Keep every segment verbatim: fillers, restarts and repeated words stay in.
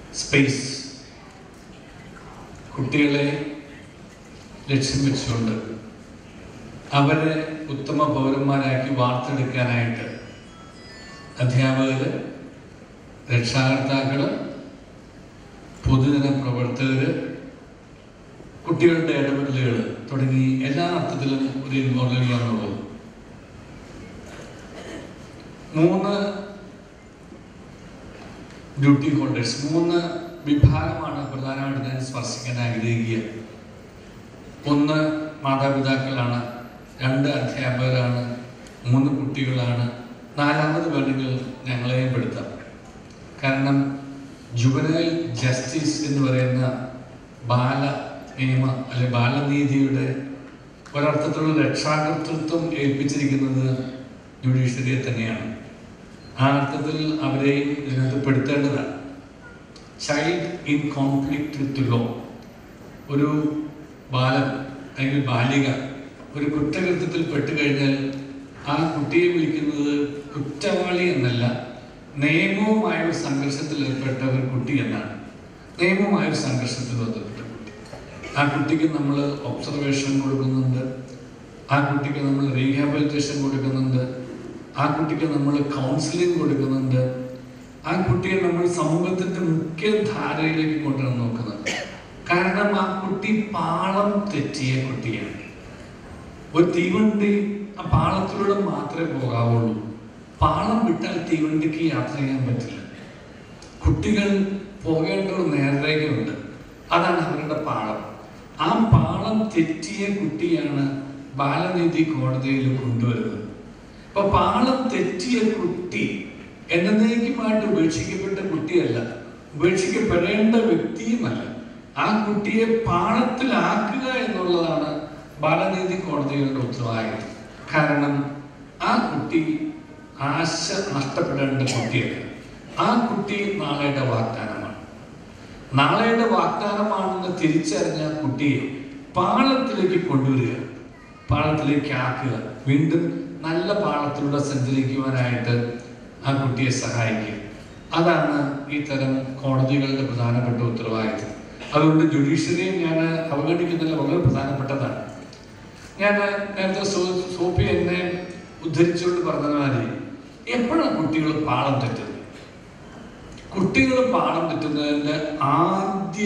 Space കുട്ടികളെ ലക്ഷ്യം വെച്ചുകൊണ്ട് അവരെ ഉത്തമ പൗരന്മാരാക്കി വാർത്തെടുക്കാനായിട്ട് അധ്യാപകർ, രക്ഷാകർത്താക്കൾ, പൊതുജന പ്രവർത്തകർ, കുട്ടികളുടെ ഇടപെടലുകൾ തുടങ്ങി എല്ലാ അർത്ഥത്തിലും ഒരു ഇൻവോൾവ് എന്നുള്ളത്. മൂന്ന് ഡ്യൂട്ടി ഹോൾഡേഴ്സ്, മൂന്ന് വിഭാഗമാണ് പ്രധാനമായിട്ട് ഞാൻ സ്പർശിക്കാൻ ആഗ്രഹിക്കുക. ഒന്ന് മാതാപിതാക്കളാണ്, രണ്ട് അധ്യാപകരാണ്, മൂന്ന് കുട്ടികളാണ്, നാലാമത് വേണമെങ്കിൽ ഞങ്ങളെയും പെടുത്താം. കാരണം ജുവനൈൽ ജസ്റ്റിസ് എന്ന് പറയുന്ന ബാല നിയമ അല്ലെ ബാലനീതിയുടെ ഒരർത്ഥത്തിലുള്ള രക്ഷാകർതൃത്വം ഏൽപ്പിച്ചിരിക്കുന്നത് ജുഡീഷ്യറിയെ തന്നെയാണ്. ആ അർത്ഥത്തിൽ അവരെയും ഇതിനകത്ത് പെടുത്തേണ്ടതാണ്. Child in conflict with law, ഒരു ബാലൻ അല്ലെങ്കിൽ ബാലിക ഒരു കുറ്റകൃത്യത്തിൽ പെട്ടുകഴിഞ്ഞാൽ ആ കുട്ടിയെ വിളിക്കുന്നത് കുറ്റവാളി എന്നല്ല, നിയമവുമായ ഒരു സംഘർഷത്തിൽ ഏർപ്പെട്ട ഒരു കുട്ടി എന്നാണ്. നിയമവുമായ ഒരു സംഘർഷത്തിൽ ഏർപ്പെട്ട കുട്ടി. ആ കുട്ടിക്ക് നമ്മൾ ഒബ്സർവേഷൻ കൊടുക്കുന്നുണ്ട്, ആ കുട്ടിക്ക് നമ്മൾ റീഹാബിലിറ്റേഷൻ കൊടുക്കുന്നുണ്ട്, ആ കുട്ടിക്ക് നമ്മൾ കൗൺസിലിംഗ് കൊടുക്കുന്നുണ്ട്, ആ കുട്ടിയെ നമ്മൾ സമൂഹത്തിൻ്റെ മുഖ്യധാരയിലേക്ക് കൊണ്ടുവരാൻ നോക്കുന്നുണ്ട്. കാരണം ആ കുട്ടി പാളം തെറ്റിയ കുട്ടിയാണ്. ഒരു തീവണ്ടി ആ പാളത്തിലൂടെ മാത്രമേ പോകാവുള്ളൂ. പാളം വിട്ടാൽ തീവണ്ടിക്ക് യാത്ര ചെയ്യാൻ പറ്റില്ല. കുട്ടികൾ പോകേണ്ട ഒരു നേർരേഖയുണ്ട്, അതാണ് അവരുടെ പാളം. ആ പാളം തെറ്റിയ കുട്ടിയാണ് ബാലനീതി കോടതിയിൽ കൊണ്ടുവരുന്നത്. അപ്പൊ പാളം തെറ്റിയ കുട്ടി എന്നേക്കുമായിട്ട് ഉപേക്ഷിക്കപ്പെട്ട കുട്ടിയല്ല, ഉപേക്ഷിക്കപ്പെടേണ്ട വ്യക്തിയുമല്ല. ആ കുട്ടിയെ പാളത്തിലാക്കുക എന്നുള്ളതാണ് ബാലനീതി കോടതികളുടെ ഉത്തരവാദിത്വം. കാരണം ആ കുട്ടി ആശ നഷ്ടപ്പെടേണ്ട കുട്ടിയല്ല. ആ കുട്ടി നാളെയുടെ വാഗ്ദാനമാണ്. നാളെയുടെ വാഗ്ദാനമാണെന്ന് തിരിച്ചറിഞ്ഞ കുട്ടിയെ പാളത്തിലേക്ക് കൊണ്ടുവരിക, പാളത്തിലേക്ക് ആക്കുക, വീണ്ടും നല്ല പാളത്തിലൂടെ സഞ്ചരിക്കുവാനായിട്ട് ആ കുട്ടിയെ സഹായിക്കുക. അതാണ് ഈ തരം കോടതികളുടെ പ്രധാനപ്പെട്ട ഉത്തരവാദിത്വം. അതുകൊണ്ട് ജുഡീഷ്യറിയെ ഞാൻ അവഗണിക്കുന്നില്ല, വളരെ പ്രധാനപ്പെട്ടതാണ്. ഞാൻ നേരത്തെ സോഫി എന്നെ ഉദ്ധരിച്ചുകൊണ്ട് പറഞ്ഞതുമാതിരി എപ്പോഴാണ് കുട്ടികൾ പാളം തെറ്റുന്നത്? കുട്ടികൾ പാളം തെറ്റുന്നതിൻ്റെ ആദ്യ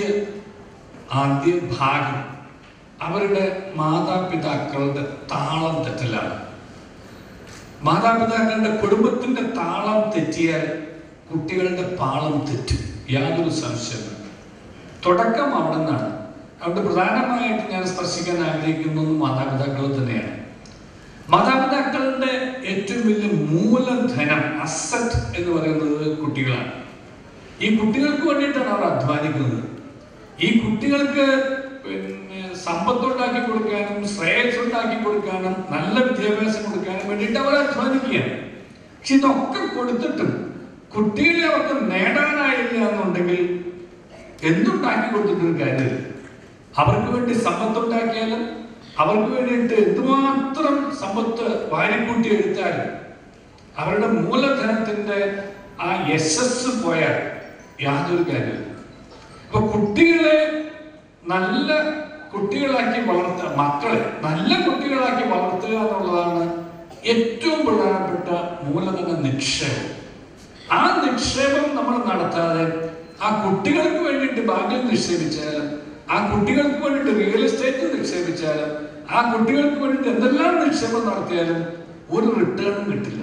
ആദ്യ ഭാഗം അവരുടെ മാതാപിതാക്കളുടെ താളം തെറ്റലാണ്. മാതാപിതാക്കളുടെ കുടുംബത്തിന്റെ താളം തെറ്റിയാൽ കുട്ടികളുടെ പാളം തെറ്റും, യാതൊരു സംശയമില്ല. തുടക്കം അവിടെ നിന്നാണ്. അവിടെ പ്രധാനമായിട്ട് ഞാൻ സ്പർശിക്കാൻ ആഗ്രഹിക്കുന്നത് മാതാപിതാക്കൾ തന്നെയാണ്. മാതാപിതാക്കളുടെ ഏറ്റവും വലിയ മൂലധനം, അസറ്റ് എന്ന് പറയുന്നത് കുട്ടികളാണ്. ഈ കുട്ടികൾക്ക് വേണ്ടിയിട്ടാണ് അവർ അധ്വാനിക്കുന്നത്. ഈ കുട്ടികൾക്ക് പിന്നെ സമ്പത്തുണ്ടാക്കി കൊടുക്കാനും ശ്രേയസ് ഉണ്ടാക്കി കൊടുക്കാനും നല്ല വിദ്യാഭ്യാസം കൊടുക്കാനും വേണ്ടിയിട്ട് അവർ അധ്വാനിക്കുകയാണ്. പക്ഷെ ഇതൊക്കെ കൊടുത്തിട്ടും കുട്ടികളെ അവർക്ക് നേടാനായില്ല എന്നുണ്ടെങ്കിൽ എന്തുണ്ടാക്കി കൊടുത്തിട്ടൊരു കാര്യമില്ല. അവർക്ക് വേണ്ടി സമ്പത്തുണ്ടാക്കിയാലും അവർക്ക് വേണ്ടിയിട്ട് എന്തുമാത്രം സമ്പത്ത് വാരിക്കൂട്ടി എടുത്താലും അവരുടെ മൂലധനത്തിന്റെ ആ യശസ് പോയാൽ യാതൊരു കാര്യമില്ല. അപ്പൊ കുട്ടികളെ നല്ല കുട്ടികളാക്കി വളർത്തുക, മക്കളെ നല്ല കുട്ടികളാക്കി വളർത്തുക എന്നുള്ളതാണ് ഏറ്റവും പ്രധാനപ്പെട്ട മൂലധന നിക്ഷേപം. ആ നിക്ഷേപം നമ്മൾ നടത്താതെ ആ കുട്ടികൾക്ക് വേണ്ടിയിട്ട് ഭാഗ്യം നിക്ഷേപിച്ചാലും, ആ കുട്ടികൾക്ക് വേണ്ടിയിട്ട് റിയൽ എസ്റ്റേറ്റ് നിക്ഷേപിച്ചാലും, ആ കുട്ടികൾക്ക് വേണ്ടിയിട്ട് എന്തെല്ലാം നിക്ഷേപം നടത്തിയാലും ഒരു റിട്ടേണും കിട്ടില്ല.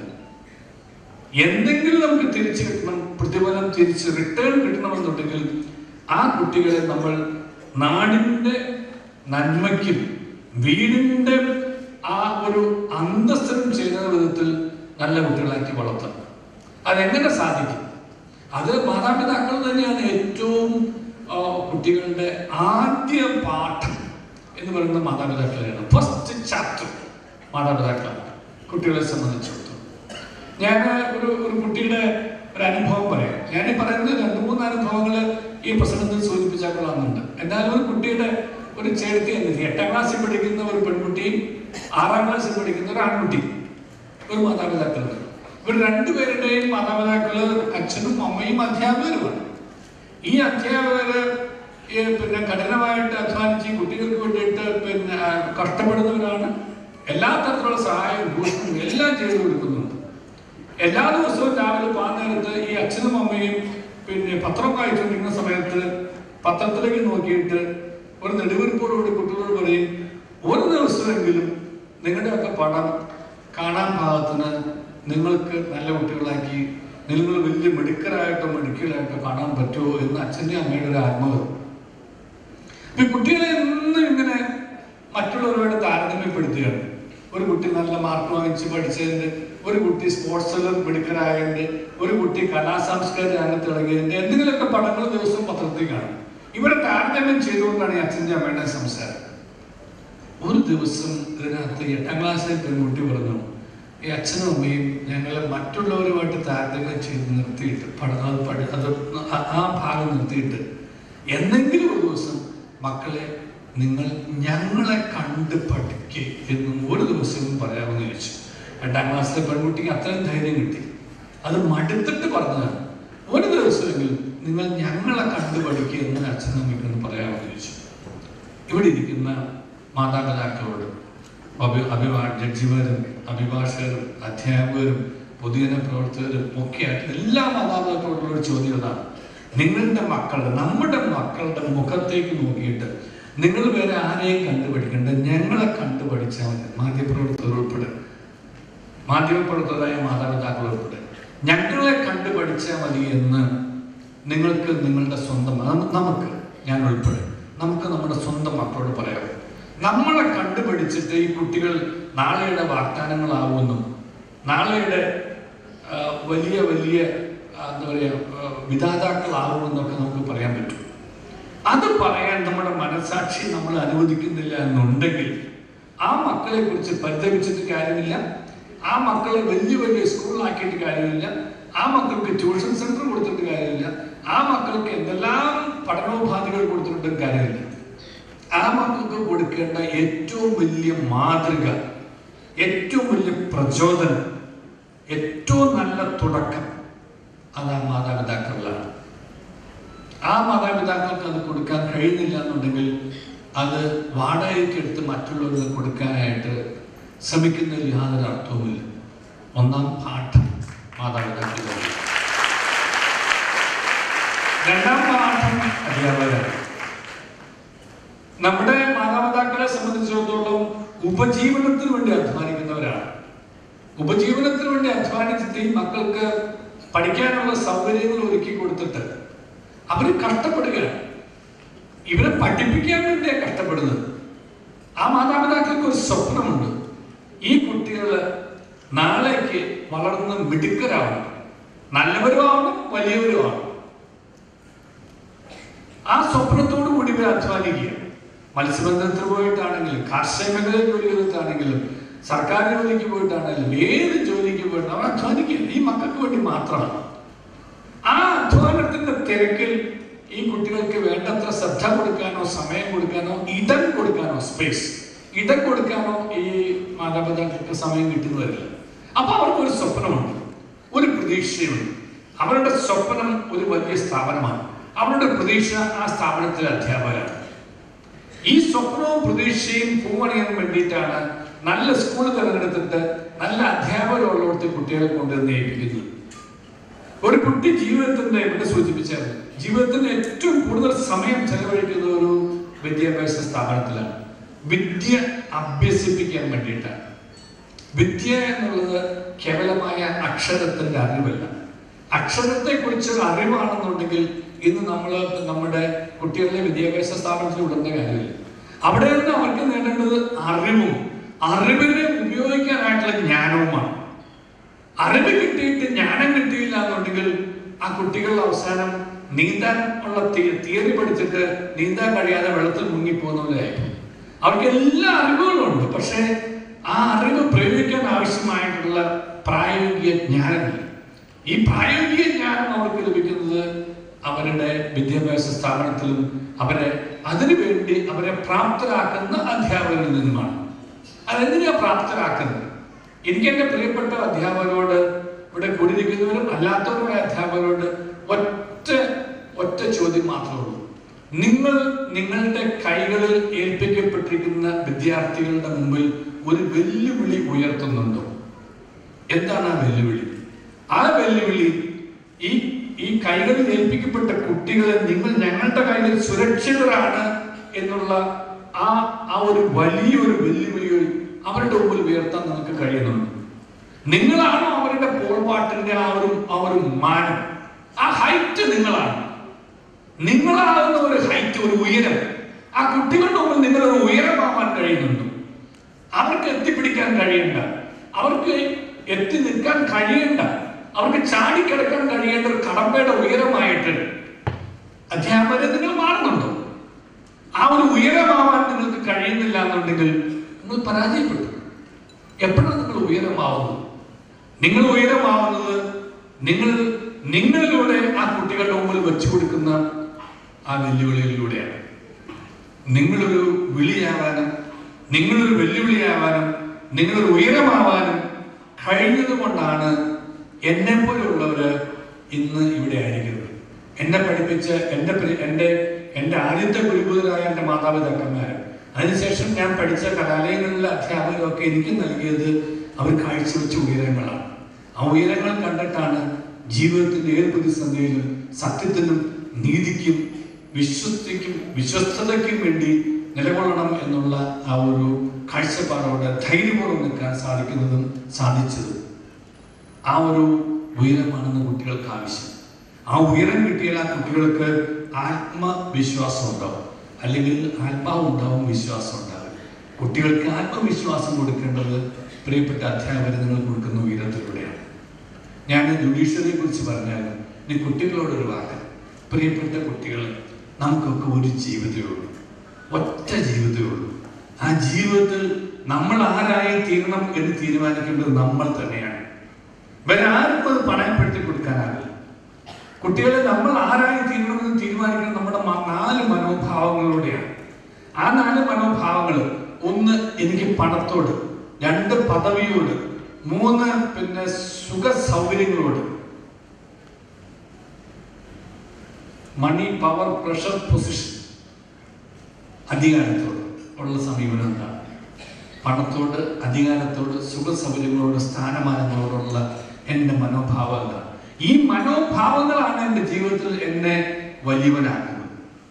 എന്തെങ്കിലും നമുക്ക് തിരിച്ചു കിട്ടണം, പ്രതിഫലം തിരിച്ച് റിട്ടേൺ കിട്ടണമെന്നുണ്ടെങ്കിൽ ആ കുട്ടികളെ നമ്മൾ നാടിൻ്റെ നന്മയ്ക്കും വീടിൻ്റെ ആ ഒരു അന്തസ്ഥനും ചെയ്യുന്ന വിധത്തിൽ നല്ല കുട്ടികളാക്കി വളർത്തണം. അതെങ്ങനെ സാധിക്കും? അത് മാതാപിതാക്കൾ തന്നെയാണ് ഏറ്റവും കുട്ടികളുടെ ആദ്യ പാഠം എന്ന് പറയുന്നത് മാതാപിതാക്കളെയാണ്. ഫസ്റ്റ് ചാപ്റ്റർ മാതാപിതാക്കളാണ് കുട്ടികളെ സംബന്ധിച്ചിടത്തോളം. ഞാൻ ഒരു ഒരു കുട്ടിയുടെ ഒരു അനുഭവം പറയാം. ഞാൻ ഈ പറയുന്നത് രണ്ട് മൂന്ന് അനുഭവങ്ങൾ ഈ പ്രസംഗത്തിൽ സൂചിപ്പിച്ചാൽ എന്നാലും ഒരു കുട്ടിയുടെ ഒരു ചേർത്തി എന്നിട്ട് എട്ടാം ക്ലാസ്സിൽ പഠിക്കുന്ന ഒരു പെൺകുട്ടിയും ആറാം ക്ലാസ്സിൽ പഠിക്കുന്ന ഒരു ആൺകുട്ടിയും ഒരു മാതാപിതാക്കളുണ്ട്. ഇവർ രണ്ടുപേരുടെയും മാതാപിതാക്കള് അച്ഛനും അമ്മയും അധ്യാപകരുമാണ്. ഈ അധ്യാപകര് പിന്നെ കഠിനമായിട്ട് അധ്വാനിച്ച് കുട്ടികൾക്ക് വേണ്ടിയിട്ട് പിന്നെ കഷ്ടപ്പെടുന്നവരാണ്. എല്ലാ തരത്തിലുള്ള സഹായവും ഭൂഷണവും എല്ലാം ചെയ്തു കൊടുക്കുന്നുണ്ട്. എല്ലാ ദിവസവും രാവിലെ പാന്നേരത്ത് ഈ അച്ഛനും അമ്മയും പിന്നെ പത്രം വായിച്ചുകൊണ്ടിരിക്കുന്ന സമയത്ത് പത്രത്തിലേക്ക് നോക്കിയിട്ട് ഒരു നെടുവീർപ്പോടുകൂടി കുട്ടികളോട് പറയും, ഒരു ദിവസമെങ്കിലും നിങ്ങളുടെയൊക്കെ പടം കാണാൻ പാകത്തിന് നിങ്ങൾക്ക് നല്ല കുട്ടികളാക്കി നിങ്ങൾ വലിയ മെഡിക്കലായിട്ടോ മെഡിക്കലായിട്ടോ കാണാൻ പറ്റുമോ എന്ന് അച്ഛൻ്റെ അമ്മയുടെ ഒരു ആത്മകഥ. ഈ കുട്ടികളെ എന്നും ഇങ്ങനെ മറ്റുള്ളവരോട് താരതമ്യപ്പെടുത്തുകയാണ്. ഒരു കുട്ടി നല്ല മാർക്ക് വാങ്ങിച്ച് പഠിച്ചതിൻ്റെ, ഒരു കുട്ടി സ്പോർട്സിൽ മെഡിക്കലായതിൻ്റെ, ഒരു കുട്ടി കലാ സാംസ്കാരിക രംഗത്ത് ഇറങ്ങിയതിൻ്റെ എന്തെങ്കിലുമൊക്കെ പടങ്ങൾ ദിവസവും പത്രത്തിൽ കാണും. ഇവരെ താരതമ്യം ചെയ്തുകൊണ്ടാണ് ഈ അച്ഛൻ്റെ അമ്മയുടെ സംസാരം. ഒരു ദിവസം ഇതിനകത്ത് എട്ടാം ക്ലാസ്സിലെ പെൺകുട്ടി പറഞ്ഞു, ഈ അച്ഛനും അമ്മയും ഞങ്ങളെ മറ്റുള്ളവരുമായിട്ട് താരതമ്യം ചെയ്ത് നിർത്തിയിട്ട് പഠനം അത് പഠി അത് ആ ഭാഗം നിർത്തിയിട്ട് എന്തെങ്കിലും ഒരു ദിവസം മക്കളെ നിങ്ങൾ ഞങ്ങളെ കണ്ട് പഠിക്കുക എന്നും ഒരു ദിവസവും പറയാമെന്ന് ചോദിച്ചു. എട്ടാം ക്ലാസ്സിലെ പെൺകുട്ടിക്ക് അത്രയും ധൈര്യം കിട്ടി. അത് മടുത്തിട്ട് പറഞ്ഞതാണ്. ഒരു ദിവസമെങ്കിലും നിങ്ങൾ ഞങ്ങളെ കണ്ട് പഠിക്കുക എന്ന് അച്ഛനും അമ്മയ്ക്കൊന്ന് പറയാമെന്ന് ചോദിച്ചു. ഇവിടെ ഇരിക്കുന്ന മാതാപിതാക്കളോട് അഭി അഭിഭാ ജഡ്ജിമാരും അഭിഭാഷകരും അധ്യാപകരും പൊതുജന പ്രവർത്തകരും ഒക്കെ ആയിട്ട് എല്ലാ മാതാപിതാക്കളോടുള്ള ചോദ്യം അതാണ്. നിങ്ങളുടെ മക്കളുടെ നമ്മുടെ മക്കളുടെ മുഖത്തേക്ക് നോക്കിയിട്ട് നിങ്ങൾ വേറെ ആരെയും കണ്ടുപഠിക്കേണ്ട, ഞങ്ങളെ കണ്ടുപഠിച്ചാൽ മതി. മാധ്യമപ്രവർത്തകർ ഉൾപ്പെടെ, മാധ്യമപ്രവർത്തകരായ മാതാപിതാക്കൾ ഉൾപ്പെടെ ഞങ്ങളെ കണ്ടുപഠിച്ചാൽ മതി എന്ന് നിങ്ങൾക്ക് നിങ്ങളുടെ സ്വന്തം നമുക്ക് ഞാൻ ഉൾപ്പെടെ നമുക്ക് നമ്മുടെ സ്വന്തം മക്കളോട് പറയാം. നമ്മളെ കണ്ടുപഠിച്ചിട്ട് ഈ കുട്ടികൾ നാളെയുടെ വാഗ്ദാനങ്ങളാവുമെന്നും നാളെയുടെ വലിയ വലിയ എന്താ പറയുക വിധാതാക്കളാവുമെന്നൊക്കെ നമുക്ക് പറയാൻ പറ്റും. അത് പറയാൻ നമ്മുടെ മനസാക്ഷി നമ്മൾ അനുവദിക്കുന്നില്ല എന്നുണ്ടെങ്കിൽ ആ മക്കളെ കുറിച്ച് പരിതപിച്ചിട്ട് കാര്യമില്ല, ആ മക്കളെ വലിയ വലിയ സ്കൂളിലാക്കിയിട്ട് കാര്യമില്ല, ആ മക്കൾക്ക് ട്യൂഷൻ സെന്റർ കൊടുത്തിട്ട് കാര്യമില്ല, ആ മക്കൾക്ക് എന്തെല്ലാം പഠനോപാധികൾ കൊടുത്തിട്ടും കാര്യമില്ല. ആ മക്കൾക്ക് കൊടുക്കേണ്ട ഏറ്റവും വലിയ മാതൃക, ഏറ്റവും വലിയ പ്രചോദനം, ഏറ്റവും നല്ല തുടക്കം അത് ആ മാതാപിതാക്കളിലാണ്. ആ മാതാപിതാക്കൾക്ക് അത് കൊടുക്കാൻ കഴിയുന്നില്ല എന്നുണ്ടെങ്കിൽ അത് വാടകയ്ക്ക് എടുത്ത് മറ്റുള്ളവർക്ക് കൊടുക്കാനായിട്ട് ശ്രമിക്കുന്നതിൽ യാതൊരു അർത്ഥവുമില്ല. ഒന്നാം പാഠം മാതാപിതാക്കൾ, രണ്ടാം പാഠം അധ്യാപകരാണ്. നമ്മുടെ മാതാപിതാക്കളെ സംബന്ധിച്ചിടത്തോളം ഉപജീവനത്തിന് വേണ്ടി അധ്വാനിക്കുന്നവരാണ്. ഉപജീവനത്തിന് വേണ്ടി അധ്വാനിച്ചിട്ട് ഈ മക്കൾക്ക് പഠിക്കാനുള്ള സൗകര്യങ്ങൾ ഒരുക്കി കൊടുത്തിട്ട് അവർ കഷ്ടപ്പെടുകയാണ്. ഇവരെ പഠിപ്പിക്കാൻ വേണ്ടിയാണ് കഷ്ടപ്പെടുന്നത്. ആ മാതാപിതാക്കൾക്ക് ഒരു സ്വപ്നമുണ്ട്, ഈ കുട്ടികൾ നാളേക്ക് വളർന്ന് മിടുക്കരാവണം, നല്ലവരും ആവണം, വലിയവരും ആവണം. ആ സ്വപ്നത്തോടു കൂടി ഇവർ അധ്വാനിക്കുക. മത്സ്യബന്ധനത്തിന് പോയിട്ടാണെങ്കിലും, കാർഷിക മേഖലയിൽ ജോലി ചെയ്തിട്ടാണെങ്കിലും, സർക്കാർ ജോലിക്ക് പോയിട്ടാണെങ്കിലും, ഏത് ജോലിക്ക് പോയിട്ടാണ് അവർ അധ്വാനിക്കുക. ഈ മക്കൾക്ക് വേണ്ടി മാത്രമാണ്. ആ അധ്വാനത്തിന്റെ തിരക്കിൽ ഈ കുട്ടികൾക്ക് വേണ്ടത്ര ശ്രദ്ധ കൊടുക്കാനോ സമയം കൊടുക്കാനോ ഇടം കൊടുക്കാനോ സ്പേസ് ഇടം കൊടുക്കാനോ ഈ മാതാപിതാക്കൾക്ക് സമയം കിട്ടുന്നതല്ല. അപ്പൊ അവർക്കൊരു സ്വപ്നമുണ്ട്, ഒരു പ്രതീക്ഷയുണ്ട്. അവരുടെ സ്വപ്നം ഒരു വലിയ സ്ഥാപനമാണ്. അവരുടെ പ്രതീക്ഷ ആ സ്ഥാപനത്തിലെ അധ്യാപകരാണ്. ഈ സ്വപ്നവും പ്രതീക്ഷയും പൂവണിയാൻ വേണ്ടിയിട്ടാണ് നല്ല സ്കൂൾ തിരഞ്ഞെടുത്തിട്ട് നല്ല അധ്യാപകരുള്ളവർക്ക് കുട്ടികളെ കൊണ്ടുവന്ന് ഏൽപ്പിക്കുന്നത്. ഒരു കുട്ടി ജീവിതത്തിന്റെ ഇവിടെ സൂചിപ്പിച്ചാൽ ജീവിതത്തിന്റെ ഏറ്റവും കൂടുതൽ സമയം ചെലവഴിക്കുന്ന ഒരു വിദ്യാഭ്യാസ സ്ഥാപനത്തിലാണ്. വിദ്യ അഭ്യസിപ്പിക്കാൻ വേണ്ടിയിട്ടാണ്. വിദ്യ എന്നുള്ളത് കേവലമായ അക്ഷരത്തിന്റെ അറിവല്ല. അക്ഷരത്തെ കുറിച്ചുള്ള അറിവാണെന്നുണ്ടെങ്കിൽ ഇന്ന് നമ്മൾ നമ്മുടെ കുട്ടികളുടെ വിദ്യാഭ്യാസ സ്ഥാപനത്തിൽ വിടുന്ന കാര്യമില്ല. അവിടെ നിന്ന് അവർക്ക് നേടേണ്ടത് അറിവും അറിവിനെ ഉപയോഗിക്കാനായിട്ടുള്ള ജ്ഞാനവുമാണ്. അറിവ് കിട്ടിയിട്ട് ജ്ഞാനം കിട്ടിയില്ല എന്നുണ്ടെങ്കിൽ ആ കുട്ടികൾ അവസാനം നീന്താൻ ഉള്ള തിയറി പഠിച്ചിട്ട് നീന്താൻ കഴിയാതെ വെള്ളത്തിൽ മുങ്ങിപ്പോകുന്നവരായിരിക്കും. അവർക്ക് എല്ലാ അറിവുകളും ഉണ്ട്, പക്ഷേ ആ അറിവ് പ്രയോഗിക്കാൻ ആവശ്യമായിട്ടുള്ള പ്രായോഗിക ജ്ഞാനമില്ല. ഈ പ്രായോഗിക ജ്ഞാനം അവർക്ക് ലഭിക്കുന്നത് അവരുടെ വിദ്യാഭ്യാസ സ്ഥാപനത്തിലും അവരെ അതിനുവേണ്ടി അവരെ പ്രാപ്തരാക്കുന്ന അധ്യാപകരിൽ നിന്നുമാണ്. അതെന്തിനാ പ്രാപ്തരാക്കുന്നത്? എനിക്ക് എൻ്റെ പ്രിയപ്പെട്ട അധ്യാപകരോട്, ഇവിടെ കൂടിയിരിക്കുന്നവരും അല്ലാത്തവരുമായ അധ്യാപകരോട് ഒറ്റ ഒറ്റ ചോദ്യം മാത്രമേ ഉള്ളൂ. നിങ്ങൾ നിങ്ങളുടെ കൈകളിൽ ഏൽപ്പിക്കപ്പെട്ടിരിക്കുന്ന വിദ്യാർത്ഥികളുടെ മുമ്പിൽ ഒരു വെല്ലുവിളി ഉയർത്തുന്നുണ്ടോ? എന്താണ് ആ വെല്ലുവിളി? ആ വെല്ലുവിളി ഈ ഈ കൈകളിൽ ഏൽപ്പിക്കപ്പെട്ട കുട്ടികളെ നിങ്ങൾ ഞങ്ങളുടെ കൈകളിൽ സുരക്ഷിതരാണ് എന്നുള്ള ആ ആ ഒരു വലിയൊരു വെല്ലുവിളികൾ അവരുടെ മുമ്പിൽ ഉയർത്താൻ നമുക്ക് കഴിയുന്നുണ്ട്. നിങ്ങളാണോ അവരുടെ പോൾപാട്ടിന്റെ ആ ഒരു ആ ഒരു മാനം, ആ ഹൈറ്റ് നിങ്ങളാണ്. നിങ്ങളാകുന്ന ഒരു ഹൈറ്റ്, ഒരു ഉയരം ആ കുട്ടികളുടെ മുമ്പിൽ നിങ്ങളൊരു ഉയരമാവാൻ കഴിയുന്നുണ്ട്. അവർക്ക് എത്തിപ്പിടിക്കാൻ കഴിയണ്ട, അവർക്ക് എത്തി നിൽക്കാൻ കഴിയണ്ട, അവർക്ക് ചാടിക്കിടക്കാൻ കഴിയേണ്ട ഒരു കടമ്പയുടെ ഉയരമായിട്ട് അധ്യാപകരെ നിങ്ങൾ മാറുന്നുണ്ടോ? ആ ഒരു ഉയരമാവാൻ നിങ്ങൾക്ക് കഴിയുന്നില്ല എന്നുണ്ടെങ്കിൽ നിങ്ങൾ പരാജയപ്പെട്ടു. എപ്പോഴാണ് നിങ്ങൾ ഉയരമാവുന്നത്? നിങ്ങൾ ഉയരമാവുന്നത് നിങ്ങൾ നിങ്ങളിലൂടെ ആ കുട്ടികളുടെ മുമ്പിൽ വെച്ചു കൊടുക്കുന്ന ആ വെല്ലുവിളികളിലൂടെയാണ്. നിങ്ങളൊരു വിളിയാവാനും നിങ്ങളൊരു വെല്ലുവിളിയാവാനും നിങ്ങളൊരു ഉയരമാവാനും കഴിഞ്ഞത് കൊണ്ടാണ് എന്നെ പോലെയുള്ളവര് ഇന്ന് ഇവിടെ ആയിരിക്കുന്നത്. എന്നെ പഠിപ്പിച്ച എൻ്റെ എൻ്റെ എൻ്റെ ആദ്യത്തെ ഗുരുകുലരായ എൻ്റെ മാതാപിതാക്കന്മാർ, അതിനുശേഷം ഞാൻ പഠിച്ച കലാലയങ്ങളിലെ അധ്യാപകരൊക്കെ എനിക്ക് നൽകിയത് അവർ കാഴ്ചവെച്ച ഉയരങ്ങളാണ്. ആ ഉയരങ്ങൾ കണ്ടിട്ടാണ് ജീവിതത്തിന്റെ ഏത് പ്രതിസന്ധിയിലും സത്യത്തിനും നീതിക്കും വിശ്വസ്തയ്ക്കും വിശ്വസ്തതയ്ക്കും വേണ്ടി നിലകൊള്ളണം എന്നുള്ള ആ ഒരു കാഴ്ചപ്പാടോടെ ധൈര്യപൂർവ്വം നിൽക്കാൻ സാധിക്കുന്നതും സാധിച്ചതും. ആ ഒരു ഉയരമാണെന്ന് കുട്ടികൾക്ക് ആവശ്യം. ആ ഉയരം കിട്ടിയാൽ ആ കുട്ടികൾക്ക് ആത്മവിശ്വാസം ഉണ്ടാവും, അല്ലെങ്കിൽ ആത്മാവ് ഉണ്ടാവും, വിശ്വാസം ഉണ്ടാവും. കുട്ടികൾക്ക് ആത്മവിശ്വാസം കൊടുക്കേണ്ടത് പ്രിയപ്പെട്ട അധ്യാപകർ നിങ്ങൾ കൊടുക്കുന്ന ഉയരത്തിലൂടെയാണ്. ഞാൻ ജുഡീഷ്യറിയെ കുറിച്ച് പറഞ്ഞാൽ ഇനി കുട്ടികളോടൊരു വാക്ക്, പ്രിയപ്പെട്ട കുട്ടികൾ, നമുക്കൊക്കെ ഒരു ജീവിതമേ ഉള്ളൂ, ഒറ്റ ജീവിതമേ ഉള്ളൂ. ആ ജീവിതത്തിൽ നമ്മൾ ആരായി തീരണം എന്ന് തീരുമാനിക്കേണ്ടത് നമ്മൾ തന്നെയാണ്. വേറെ ആർക്കും അത് പണയപ്പെടുത്തി കൊടുക്കാനാവില്ല. കുട്ടികളെ നമ്മൾ ആരായി തീരണമെന്ന് തീരുമാനിക്കുന്നത് നമ്മുടെ നാല് മനോഭാവങ്ങളിലൂടെയാണ്. ആ നാല് മനോഭാവങ്ങൾ: ഒന്ന്, എനിക്ക് പണത്തോട്; രണ്ട്, പദവിയോട്; മൂന്ന്, പിന്നെ സുഖ സൗകര്യങ്ങളോട്. മണി, പവർ, പ്രഷർ, പൊസിഷൻ, അധികാരത്തോട് ഉള്ള സമീപനം എന്താണ്? പണത്തോട്, അധികാരത്തോട്, സുഖ സൗകര്യങ്ങളോട്, സ്ഥാനമാനങ്ങളോടുള്ള എൻ്റെ മനോഭാവം എന്താണ്? ഈ മനോഭാവങ്ങളാണ് എൻ്റെ ജീവിതത്തിൽ എന്നെ വലിയവനാക്കുന്നത്.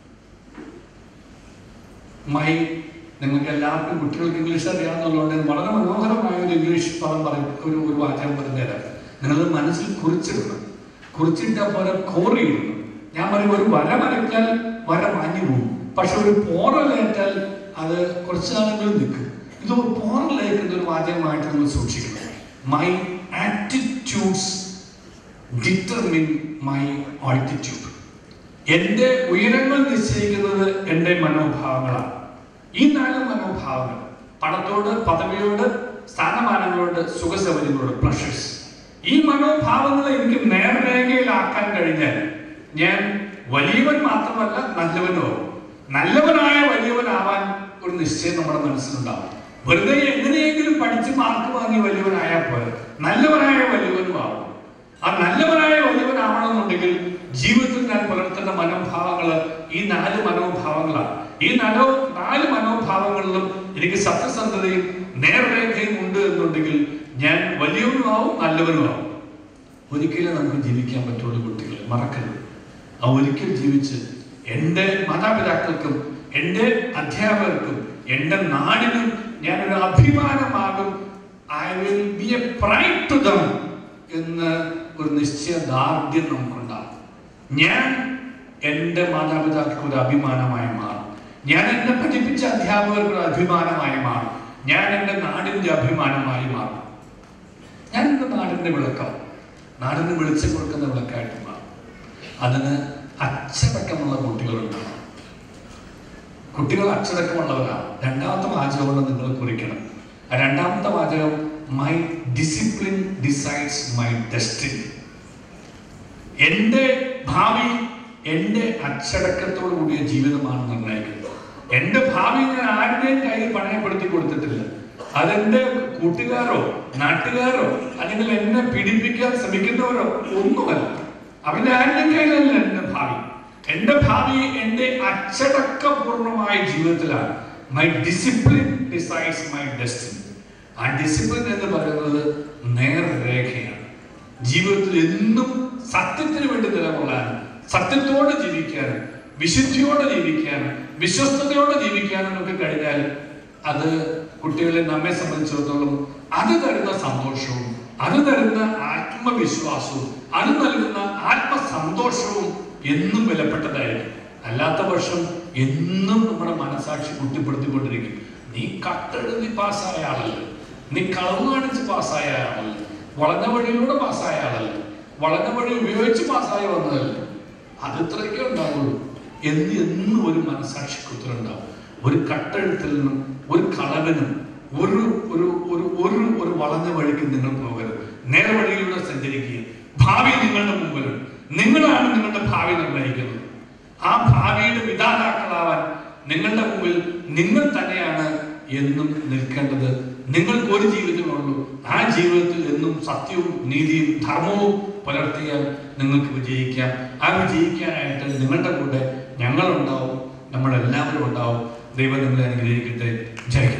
മൈ നിങ്ങൾക്ക് എല്ലാവർക്കും കുട്ടികൾക്ക് ഇംഗ്ലീഷ് അറിയാവുന്നതുകൊണ്ട് വളരെ മനോഹരമായ ഒരു ഇംഗ്ലീഷ് പദം പറയും, ഒരു ഒരു വാചകം പറഞ്ഞുതരാം. നിങ്ങളത് മനസ്സിൽ കുറിച്ചിടണം. കുറിച്ചിട്ടാൽ പോലെ കോറിയിടണം. ഞാൻ പറയും, ഒരു വര വരയ്ക്കാൽ വര മാഞ്ഞു പോകും, പക്ഷെ ഒരു പോറലേറ്റാൽ അത് കുറച്ച് നാളെങ്കിലും നിൽക്കും. ഇത് പോറലേക്കുന്ന ഒരു വാചകമായിട്ട് നമ്മൾ സൂക്ഷിക്കണം. My attitudes determine my altitude. എൻ്റെ ഉയരങ്ങൾ നിശ്ചയിക്കുന്നത് എൻ്റെ മനോഭാവങ്ങളാണ്. ഈ നാല് മനോഭാവങ്ങൾ: പണത്തോട്, പദവിയോട്, സ്ഥാനമാനങ്ങളോട്, സുഖസൗകര്യങ്ങളോട്, പ്ലഷേഴ്സ്. ഈ മനോഭാവങ്ങളെ എനിക്ക് നേർരേഖയിലാക്കാൻ കഴിഞ്ഞാൽ ഞാൻ വലിയവൻ മാത്രമല്ല, നല്ലവനോ. നല്ലവനായ വലിയവനാവാൻ ഒരു നിശ്ചയം നമ്മുടെ മനസ്സിലുണ്ടാവും. വെറുതെ എങ്ങനെയെങ്കിലും പഠിച്ച് മാർക്ക് വാങ്ങി വലിയവനായാൽ പോലെ നല്ലവനായ വലിയവനും ആവും. ആ നല്ലവനായ വലിയവനാവണമെന്നുണ്ടെങ്കിൽ ജീവിതത്തിൽ ഞാൻ പുലർത്തേണ്ട മനോഭാവങ്ങൾ ഈ നാല് മനോഭാവങ്ങളാണ്. ഈ നാലോ നാല് മനോഭാവങ്ങളിലും എനിക്ക് സത്യസന്ധതയും നേർരേഖയും ഉണ്ട് എന്നുണ്ടെങ്കിൽ ഞാൻ വലിയവനുമാവും, നല്ലവനുമാവും. ഒരിക്കലും നമുക്ക് ജീവിക്കാൻ പറ്റുള്ളൂ. കുട്ടികളെ മറക്കരുത്. ആ ഒരിക്കൽ ജീവിച്ച് എൻ്റെ മാതാപിതാക്കൾക്കും എൻ്റെ അധ്യാപകർക്കും എൻ്റെ നാടിനും ഞാനൊരു അഭിമാനമാകും. I will be a pride to them എന്ന് ഒരു നിശ്ചയദാർഢ്യം നമുക്കുണ്ടാകും. ഞാൻ എൻ്റെ മാതാപിതാക്കൾക്ക് ഒരു അഭിമാനമായി മാറും. ഞാൻ എന്നെ പഠിപ്പിച്ച അധ്യാപകർക്ക് ഒരു അഭിമാനമായി മാറും. ഞാൻ എൻ്റെ നാടിൻ്റെ അഭിമാനമായി മാറും. ഞാൻ എൻ്റെ നാടിൻ്റെ വിളക്കം, നാടിന് വെളിച്ചം കൊടുക്കുന്ന വിളക്കായിട്ട് മാറും. അതിന് അച്ചടക്കമുള്ള കുട്ടികളുണ്ടാവും. കുട്ടികൾ അച്ചടക്കമുള്ളവരാണ്. രണ്ടാമത്തെ വാചകം നിങ്ങൾ കുറിക്കണം. ആ രണ്ടാമത്തെ വാചകം my discipline decides my destiny. എൻ്റെ ഭാവി എൻ്റെ അച്ചടക്കത്തോടു കൂടിയ ജീവിതമാണ് നിർണ്ണയിക്കുന്നത്. എൻ്റെ ഭാവി ഞാൻ ആരുടെയും കയ്യിൽ പണയപ്പെടുത്തി കൊടുത്തിട്ടില്ല. അതെന്റെ കൂട്ടുകാരോ നാട്ടുകാരോ അല്ലെങ്കിൽ എന്നെ പീഡിപ്പിക്കാൻ ശ്രമിക്കുന്നവരോ ഒന്നുമല്ല. അവന്റെ ആരുടെയും കയ്യിലല്ല എൻ്റെ ഭാവി. എൻ്റെ ഭാവി എൻ്റെ അച്ചടക്കപൂർണമായ ജീവിതത്തിലാണ്. My discipline decides my destiny. ആ ഡിസിപ്ലിൻ എന്ന് പറയുന്നത് നേർരേഖയാണ്. ജീവിതത്തിൽ എന്നും സത്യത്തിന് വേണ്ടി നിലകൊള്ളാനും സത്യത്തോടെ ജീവിക്കാനും വിശുദ്ധിയോടെ ജീവിക്കാനും വിശ്വസ്തയോടെ ജീവിക്കാനും ഒക്കെ കഴിഞ്ഞാൽ അത് കുട്ടികളെ നമ്മെ സംബന്ധിച്ചിടത്തോളം അത് തരുന്ന സന്തോഷവും അത് തരുന്ന ആത്മവിശ്വാസവും അത് നൽകുന്ന ആത്മസന്തോഷവും എന്നും വിലപ്പെട്ടതായിരിക്കും. അല്ലാത്ത പക്ഷം എന്നും നമ്മുടെ മനസാക്ഷി കുറ്റപ്പെടുത്തിക്കൊണ്ടിരിക്കും. നീ കട്ടെഴുതി പാസ്സായ ആളല്ല, നീ കളവ് കാണിച്ച് പാസ്സായ ആളല്ല, വളഞ്ഞ വഴിയിലൂടെ പാസ്സായ ആളല്ല, വളഞ്ഞ വഴി ഉപയോഗിച്ച് പാസ്സായി വന്നതല്ല. അത് ഇത്രയൊക്കെ ഉണ്ടാവുള്ളൂ എന്ന് എന്നും ഒരു മനസാക്ഷി കുത്തലുണ്ടാവും. ഒരു കട്ടെഴുത്തിൽ നിന്നും ഒരു കളവിനും ഒരു ഒരു ഒരു ഒരു ഒരു വളഞ്ഞ വഴിക്ക് നിങ്ങൾ പോകരുത്. നേർവഴിയിലൂടെ സഞ്ചരിക്കുക. ഭാവി നിങ്ങളുടെ മുമ്പിലുണ്ട്. നിങ്ങളാണ് നിങ്ങളുടെ ഭാവി നിർണ്ണയിക്കുന്നത്. ആ ഭാവിയുടെ വിധാതാക്കളാവാൻ നിങ്ങളുടെ മുമ്പിൽ നിങ്ങൾ തന്നെയാണ് എന്നും നിൽക്കേണ്ടത്. നിങ്ങൾക്ക് ഒരു ജീവിതമുള്ളൂ. ആ ജീവിതത്തിൽ എന്നും സത്യവും നീതിയും ധർമ്മവും പുലർത്തിയാൽ നിങ്ങൾക്ക് വിജയിക്കാം. ആ വിജയിക്കാനായിട്ട് നിങ്ങളുടെ കൂടെ ഞങ്ങളുണ്ടാവും, നമ്മളെല്ലാവരും ഉണ്ടാവും. ദൈവം നിങ്ങളെ അനുഗ്രഹിക്കട്ടെ. ജയ്.